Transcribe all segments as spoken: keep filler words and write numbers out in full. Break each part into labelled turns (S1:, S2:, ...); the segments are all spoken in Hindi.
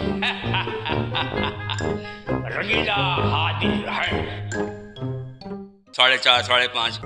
S1: रंगीला हाजिर है। साढ़े चार साढ़े पाँच।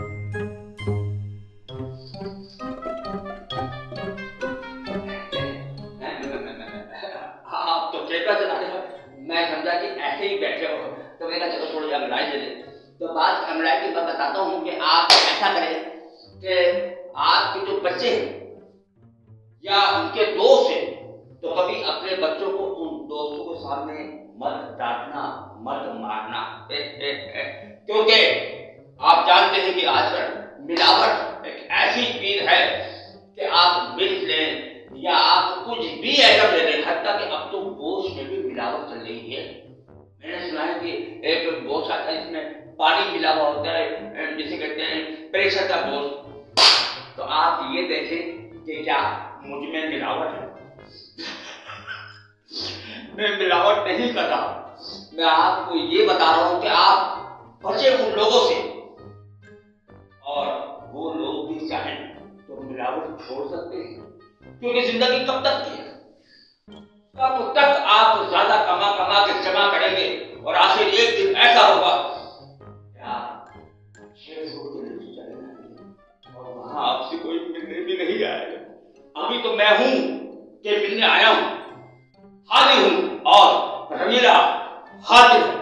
S2: आप तो ट्रेन पर चला रहे हो, मैं समझा कि ऐसे ही बैठे हो तो मैंने चलो थोड़ी अंगड़ाई दे दे। तो बात अंगड़ाई की मैं बताता हूँ कि आप ऐसा करें कि आपके जो बच्चे हैं या उनके दोस्त हैं तो कभी अपने बच्चों को उन दोस्तों के सामने मत डांटना, मत मारना, क्योंकि आप जानते हैं कि आजकल मिलावट एक ऐसी चीज है कि आप मिर्च लें या आप कुछ भी आइटम ले लें, हत्ता कि अब तो गोश्त में भी मिलावट चल रही है। मैंने सुना है कि एक गोश्त आता है इसमें पानी मिला हुआ होता है, जिसे कहते हैं प्रेशर का गोश्त। तो आप ये देखें कि क्या मुझ में मिलावट है? मैं मिलावट नहीं कर रहा, मैं आपको ये बता रहा हूं कि आप बचे उन लोगों से, और वो लोग भी चाहें तो मिलावट छोड़ सकते हैं, क्योंकि जिंदगी कब तक की है? कब तक आप ज्यादा कमा कमा के जमा करेंगे और आखिर एक दिन ऐसा होगा कि आप शेर छोड़ के नीचे चले जाएंगे और वहां आपसे कोई मिलने भी नहीं आएगा। अभी तो मैं हूं कि मिलने आया हूं, हाजिर हूं और रंगीला हाजिर है।